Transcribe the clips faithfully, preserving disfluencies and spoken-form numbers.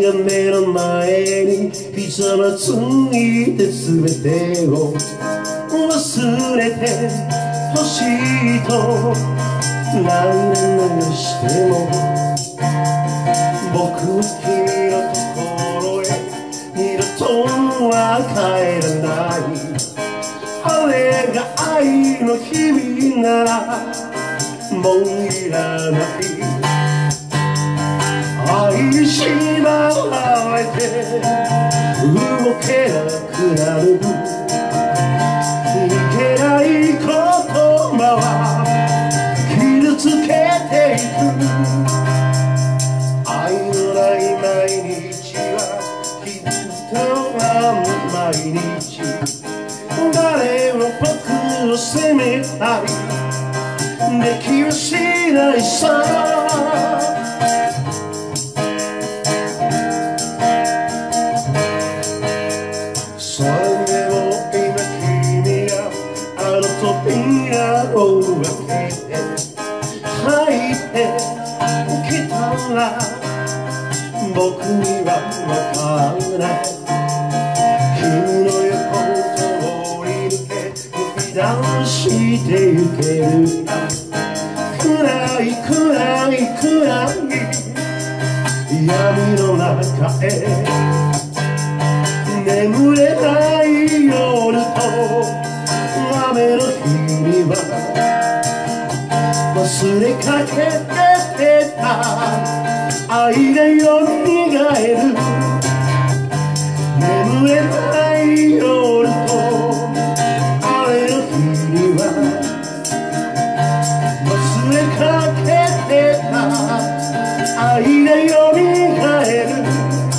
が目の前にひざまついて全てを忘れてほしいと何年しても僕は君のところへ二度とは帰らないあれが愛の日々ならもういらない愛しばられて動けなくなるいけない言葉は傷つけていく愛のない毎日はきっと毎日誰も僕を責めたりできはしないさそれでも今君があの扉を開けて入ってきたら僕にはわからない君の横を通り抜け吹き出してゆける暗い暗い暗い闇の中へ眠れない夜と雨の日には忘れかけてた愛がよみがえる眠れない夜と雨の日には忘れかけてた愛がよみがえる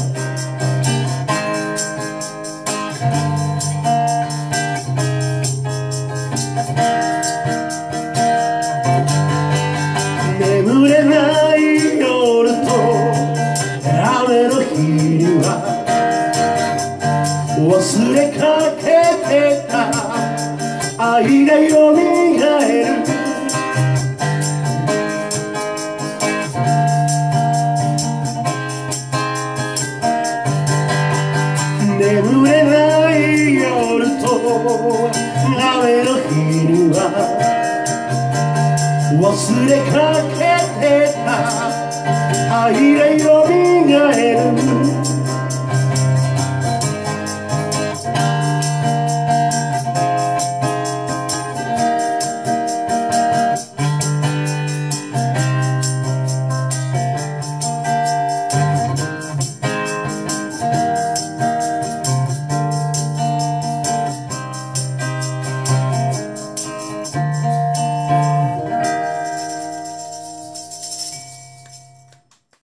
眠れない夜と雨の日には忘れかけてた愛がよみがえる眠れない夜と雨の日には忘れかけてた愛がよみがえる